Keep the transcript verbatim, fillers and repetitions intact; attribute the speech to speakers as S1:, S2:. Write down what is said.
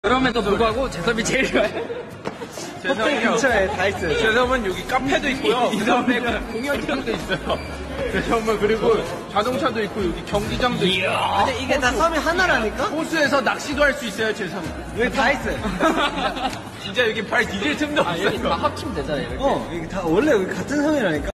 S1: 그럼에도 불구하고 재섭이 제일 좋아해.
S2: 호텔 근처에 다 있어요.
S3: 제 섬은 여기 카페도 있고요. 이 섬에 공연장도 있어요. 제 섬은 그리고 자동차도 있고 여기 경기장도 있고.
S2: 아니 이게 다 섬이 하나라니까?
S3: 호수에서 낚시도 할 수 있어요. 제 섬.
S2: 여기 다 있어요.
S3: 진짜 여기 발 디딜 틈도 없어요.
S1: 다 합치면 되잖아요.
S2: 어, 이게 다 원래 여기 같은 섬이라니까?